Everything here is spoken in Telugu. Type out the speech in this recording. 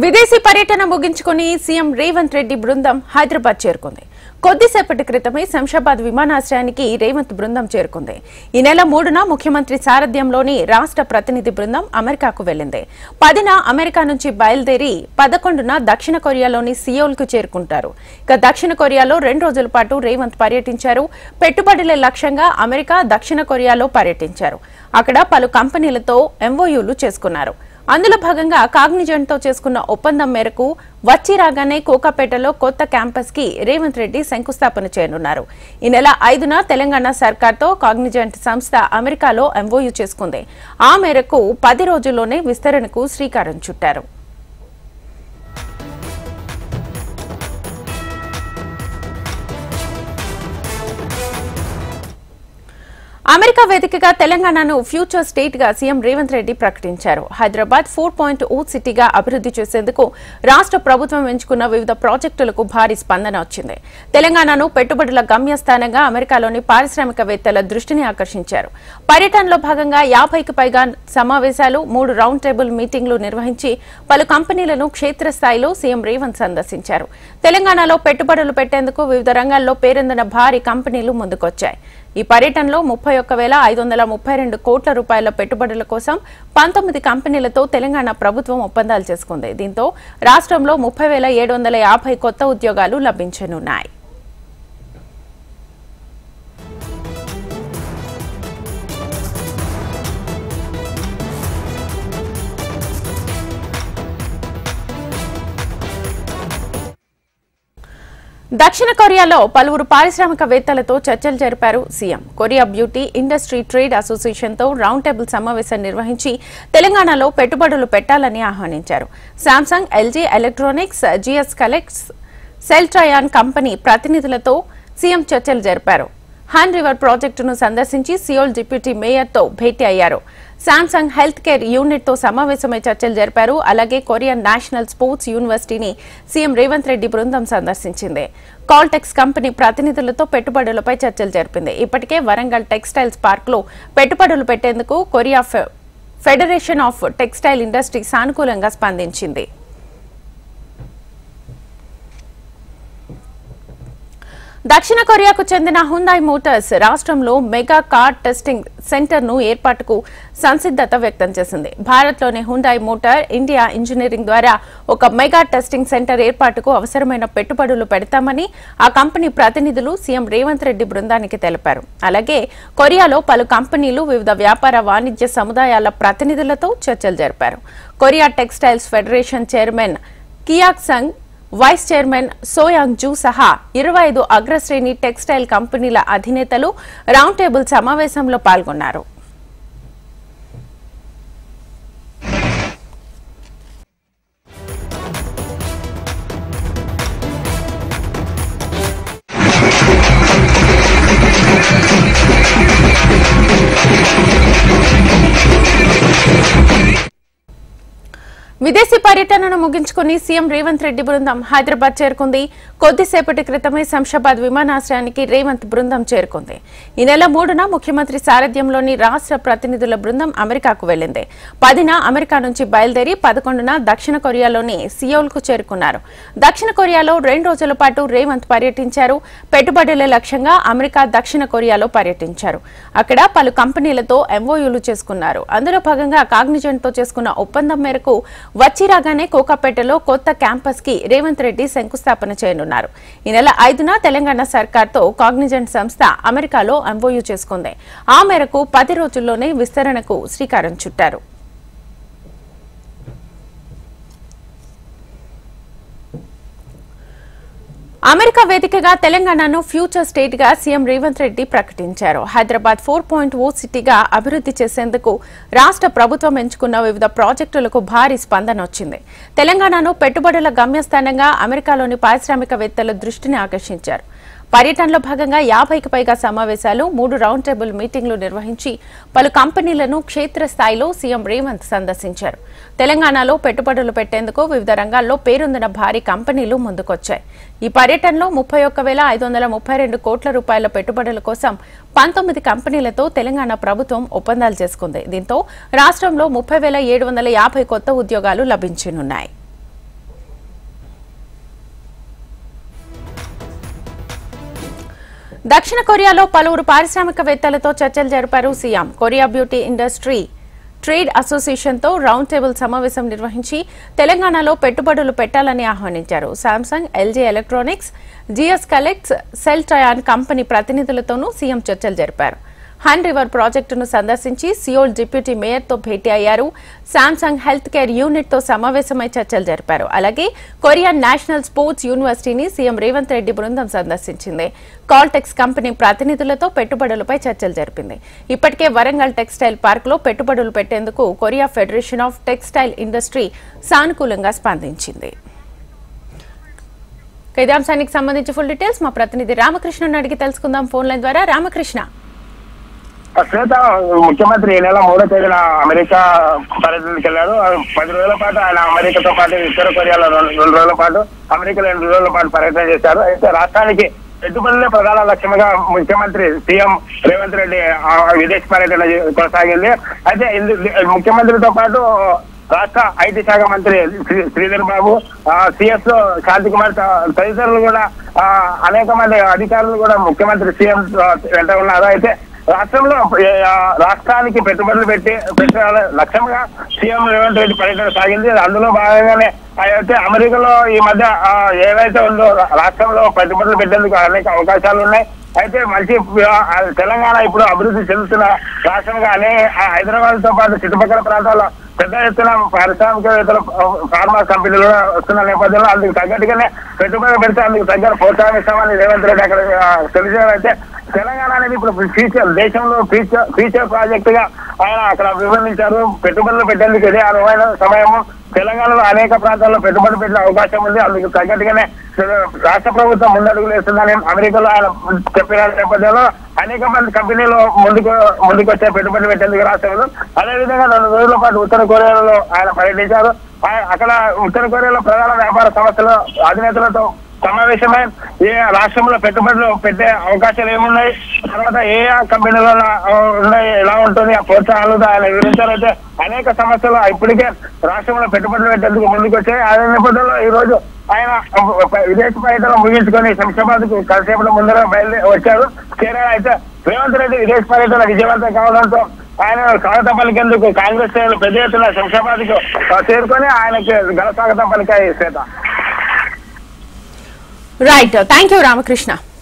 విదేశీ పర్యటన ముగించుకుని సీఎం రేవంత్ రెడ్డి బృందం హైదరాబాద్ చేరుకుంది. కొద్దిసేపటి క్రితమే శంషాబాద్ విమానాశ్రయానికి రేవంత్ బృందం చేరుకుంది. ఈ నెల 3న ముఖ్యమంత్రి సారథ్యంలోని రాష్ట్ర ప్రతినిధి బృందం అమెరికాకు వెళ్లింది. 10న అమెరికా నుంచి బయలుదేరి 11న దక్షిణ కొరియాలోని సియోల్కు చేరుకుంటారు. ఇక దక్షిణ కొరియాలో 2 రోజుల పాటు రేవంత్ పర్యటించారు. పెట్టుబడుల లక్ష్యంగా అమెరికా, దక్షిణ కొరియాలో పర్యటించారు. అక్కడ పలు కంపెనీలతో ఎంఓయూలు చేసుకున్నారు. అందులో భాగంగా కాగ్నిజెంట్ తో చేసుకున్న ఒప్పందం మేరకు వచ్చి రాగానే కోకాపేటలో కొత్త క్యాంపస్ కి రేవంత్ రెడ్డి శంకుస్థాపన చేయనున్నారు. ఈ నెల 5న తెలంగాణ సర్కార్తో కాగ్నిజెంట్ సంస్థ అమెరికాలో ఎంఓయూ చేసుకుంది. ఆ మేరకు 10 రోజుల్లోనే విస్తరణకు శ్రీకారం చుట్టారు. అమెరికా వేదికగా తెలంగాణను ఫ్యూచర్ స్టేట్ గా సీఎం రేవంత్ రెడ్డి ప్రకటించారు. హైదరాబాద్ 4.0 సిటీగా అభివృద్ధి చేసేందుకు రాష్ట్ర ప్రభుత్వం ఎంచుకున్న వివిధ ప్రాజెక్టులకు భారీ స్పందన వచ్చింది. తెలంగాణను పెట్టుబడుల గమ్యస్థానంగా అమెరికాలోని పారిశ్రామికవేత్తల దృష్టిని ఆకర్షించారు. పర్యటనలో భాగంగా 50కి పైగా సమావేశాలు, 3 రౌండ్ టేబుల్ మీటింగ్లు నిర్వహించి పలు కంపెనీలను క్షేత్రస్థాయిలో సీఎం రేవంత్ సందర్శించారు. తెలంగాణలో పెట్టుబడులు పెట్టేందుకు వివిధ రంగాల్లో పేరొందిన భారీ కంపెనీలు ముందుకొచ్చాయి. ఈ పర్యటనలో 31,532 కోట్ల రూపాయల పెట్టుబడుల కోసం 19 కంపెనీలతో తెలంగాణ ప్రభుత్వం ఒప్పందాలు చేసుకుంది. దీంతో రాష్ట్రంలో 30,750 కొత్త ఉద్యోగాలు లభించనున్నాయి. దక్షిణ కొరియాలో పలువురు పారిశ్రామికవేత్తలతో చర్చలు జరిపారు CM. Korea beauty industry trade association తో రౌండ్ టేబుల్ సమావేశం నిర్వహించి తెలంగాణలో పెట్టుబడులు పెట్టాలని ఆహ్వానించారు. Samsung, LG electronics, GS Caltex, Celltrion company ప్రతినిధులతో సీఎం చర్చలు జరిపారు. హాన్ రివర్ ప్రాజెక్టును సందర్శించి సియోల్ డిప్యూటీ మేయర్తో భేటీ అయ్యారు. శాంసంగ్ హెల్త్ కేర్ యూనిట్ తో సమావేశమై చర్చలు జరిపారు. అలాగే కొరియన్ నేషనల్ స్పోర్ట్స్ యూనివర్సిటీని సీఎం రేవంత్ రెడ్డి బృందం సందర్శించింది. కాల్టెక్స్ కంపెనీ ప్రతినిధులతో పెట్టుబడులపై చర్చలు జరిపింది. ఇప్పటికే వరంగల్ టెక్స్టైల్స్ పార్క్ లో పెట్టుబడులు పెట్టేందుకు Korea federation of textile industry సానుకూలంగా స్పందించింది. దక్షిణ కొరియాకు చెందిన హ్యుందాయ్ మోటార్స్ రాష్ట్రంలో మెగా కార్ టెస్టింగ్ సెంటర్ ను ఏర్పాటుకు సంసిద్ధత వ్యక్తం చేసింది. భారత్లోని హ్యుందాయ్ మోటార్ ఇండియా ఇంజనీరింగ్ ద్వారా ఒక మెగా టెస్టింగ్ సెంటర్ ఏర్పాటుకు అవసరమైన పెట్టుబడులు పెడతామని ఆ కంపెనీ ప్రతినిధులు సీఎం రేవంత్ రెడ్డి బృందానికి తెలిపారు. అలాగే కొరియాలో పలు కంపెనీలు, వివిధ వ్యాపార వాణిజ్య సముదాయాల ప్రతినిధులతో చర్చలు జరిపారు. కొరియా టెక్స్టైల్స్ ఫెడరేషన్ చైర్మన్ కియాక్ సంగ్, వైస్ చైర్మన్ సోయాంగ్ జూ సహా 25 అగ్రశ్రేణి టెక్స్టైల్ కంపెనీల అధినేతలు రౌండ్ టేబుల్ సమావేశంలో పాల్గొన్నారు. విదేశీ పర్యటనను ముగించుకుని సీఎం రేవంత్ రెడ్డి బృందం హైదరాబాద్ చేరుకుంది. కొద్దిసేపటి క్రితమే శంషాబాద్ విమానాశ్రయానికి రేవంత్ బృందం చేరుకుంది. ఈ నెల 3న ముఖ్యమంత్రి సారథ్యంలోని రాష్ట్ర ప్రతినిధుల బృందం అమెరికాకు వెళ్లింది. 10న అమెరికా నుంచి బయలుదేరి 11న దక్షిణ కొరియాలోని సియోల్కు చేరుకున్నారు. దక్షిణ కొరియాలో 2 రోజుల పాటు రేవంత్ పర్యటించారు. పెట్టుబడుల లక్ష్యంగా అమెరికా, దక్షిణ కొరియాలో పర్యటించారు. అక్కడ పలు కంపెనీలతో ఎంఓయూలు చేసుకున్నారు. అందులో భాగంగా కాగ్నిజెంట్ తో చేసుకున్న ఒప్పందం మేరకు వచ్చి రాగానే కోకాపేటలో కొత్త క్యాంపస్ కి రేవంత్ రెడ్డి శంకుస్థాపన చేయనున్నారు. ఈ నెల 5న తెలంగాణ సర్కార్తో కాగ్నిజెంట్ సంస్థ అమెరికాలో ఎంఓయూ చేసుకుంది. ఆ మేరకు 10 రోజుల్లోనే విస్తరణకు శ్రీకారం చుట్టారు. అమెరికా వేదికగా తెలంగాణను ఫ్యూచర్ స్టేట్ గా సీఎం రేవంత్ రెడ్డి ప్రకటించారు. హైదరాబాద్ 4.0 సిటీగా అభివృద్ధి చేసేందుకు రాష్ట్ర ప్రభుత్వం ఎంచుకున్న వివిధ ప్రాజెక్టులకు భారీ స్పందన వచ్చింది. తెలంగాణను పెట్టుబడుల గమ్యస్థానంగా అమెరికాలోని పారిశ్రామికవేత్తల దృష్టిని ఆకర్షించారు. పర్యటనలో భాగంగా 50కి పైగా సమావేశాలు, 3 రౌండ్ టేబుల్ మీటింగ్లు నిర్వహించి పలు కంపెనీలను క్షేత్రస్థాయిలో సీఎం రేవంత్ సందర్శించారు. తెలంగాణలో పెట్టుబడులు పెట్టేందుకు వివిధ రంగాల్లో పేరొందిన భారీ కంపెనీలు ముందుకొచ్చాయి. ఈ పర్యటనలో 31,532 కోట్ల రూపాయల పెట్టుబడుల కోసం 19 కంపెనీలతో తెలంగాణ ప్రభుత్వం ఒప్పందాలు చేసుకుంది. దీంతో రాష్ట్రంలో 30,750 కొత్త ఉద్యోగాలు లభించనున్నాయి. దక్షిణ కొరియాలో పలువురు పారిశ్రామికవేత్తలతో చర్చలు జరిపారు CM. Korea beauty industry trade అసోసియేషన్తో రౌండ్ టేబుల్ సమావేశం నిర్వహించి తెలంగాణలో పెట్టుబడులు పెట్టాలని ఆహ్వానించారు. Samsung, LG electronics, GS Caltex, Celltrion company ప్రతినిధులతోనూ సీఎం చర్చలు జరిపారు. హన్ రివర్ ప్రాజెక్టును సందర్శించి సియోల్ డిప్యూటీ మేయర్తో భేటీ అయ్యారు. శాంసంగ్ హెల్త్ కేర్ యూనిట్తో సమావేశమై చర్చలు జరిపారు. అలాగే కొరియా నేషనల్ స్పోర్ట్స్ యూనివర్సిటీని సీఎం రేవంత్ రెడ్డి బృందం సందర్శించింది. కాల్టెక్స్ కంపెనీ ప్రతినిధులతో పెట్టుబడులపై చర్చలు జరిపింది. ఇప్పటికే వరంగల్ టెక్స్టైల్ పార్కులో పెట్టుబడులు పెట్టేందుకు Korea federation of textile industry సానుకూలంగా స్పందించింది. ఇదే అంశానికి సంబంధించి ఫుల్ డీటెయిల్స్ మా ప్రతినిధి రామకృష్ణను అడిగి తెలుసుకుందాం ఫోన్ లైన్ ద్వారా. రామకృష్ణ, శ్వేత, ముఖ్యమంత్రి ఈ నెల 3వ తేదీన అమెరికా పర్యటనకి వెళ్లారు. 10 రోజుల పాటు ఆయన అమెరికాతో పాటు ఉత్తర కొరియాలో 2 రోజుల పాటు, అమెరికాలో 2 రోజుల పాటు పర్యటన చేశారు. అయితే రాష్ట్రానికి పెట్టుబడులే ప్రధాన లక్ష్యంగా ముఖ్యమంత్రి సీఎం రేవంత్ రెడ్డి విదేశీ పర్యటన కొనసాగింది. అయితే ముఖ్యమంత్రితో పాటు రాష్ట్ర ఐటీ శాఖ మంత్రి శ్రీధర్ బాబు, సిఎస్ శాంతి కుమార్ తదితరులు కూడా అనేక మంది అధికారులు కూడా ముఖ్యమంత్రి సీఎం వెంట ఉన్నారు. అయితే రాష్ట్రానికి పెట్టుబడులు పెట్టే లక్ష్యంగా సీఎం రేవంత్ రెడ్డి పర్యటన సాగింది. అందులో భాగంగానే అయితే అమెరికాలో ఈ మధ్య ఏవైతే ఉందో రాష్ట్రంలో పెట్టుబడులు పెట్టేందుకు అనేక అవకాశాలు ఉన్నాయి. అయితే మంచి తెలంగాణ ఇప్పుడు అభివృద్ధి చెందుతున్న రాష్ట్రంగా హైదరాబాద్ తో పాటు చుట్టుపక్కల ప్రాంతాల్లో పెద్ద ఎత్తున పారిశ్రామికవేత్తలు, ఫార్మా కంపెనీలు వస్తున్న నేపథ్యంలో అందుకు తగ్గట్టుగానే పెట్టుబడులు పెడితే అందుకు తగ్గ ప్రోత్సాహిస్తామని రేవంత్ రెడ్డి అక్కడ తెలిసారు. అయితే తెలంగాణ అనేది ఇప్పుడు దేశంలో ఫ్యూచర్ ప్రాజెక్ట్ గా ఆయన అక్కడ వివరించారు. పెట్టుబడులు పెట్టేందుకు ఇదే అనువైన సమయము. తెలంగాణలో అనేక ప్రాంతాల్లో పెట్టుబడి పెట్టే అవకాశం ఉంది. అందుకు తగ్గట్టుగానే రాష్ట్ర ప్రభుత్వం ముందడుగులు వేస్తుందని అమెరికాలో ఆయన చెప్పిన నేపథ్యంలో అనేక మంది కంపెనీలు ముందుకు వచ్చే పెట్టుబడి పెట్టేందుకు రాష్ట్రంలో. అదేవిధంగా 2 రోజుల పాటు ఉత్తర కొరియాలో ఆయన పర్యటించారు. అక్కడ ఉత్తర కొరియాలో ప్రధాన వ్యాపార సంస్థల అధినేతలతో సమావేశమై ఏ రాష్ట్రంలో పెట్టుబడులు పెట్టే అవకాశాలు ఏమున్నాయి, తర్వాత ఏ కంపెనీలో ఉన్నాయి, ఎలా ఉంటుంది, ఆ ప్రోత్సాహాలు ఆయన వివరించారైతే అనేక సమస్యలు ఇప్పటికే రాష్ట్రంలో పెట్టుబడులు పెట్టేందుకు ముందుకు వచ్చాయి. అదే నేపథ్యంలో ఈ రోజు ఆయన విదేశీ పర్యటన ముగించుకొని శంషాబాద్ కు కాసేపటి ముందర వచ్చారు. చేరారు. అయితే రేవంత్ రెడ్డి విదేశీ పర్యటన విజయవంతం కావడంతో ఆయన స్వాగతం పలికేందుకు కాంగ్రెస్ శ్రేణులు పెద్ద ఎత్తున శంషాబాద్ కు చేరుకొని ఆయనకి ఘన స్వాగతం పలికాయి. Swetha, right, thank you Ramakrishna.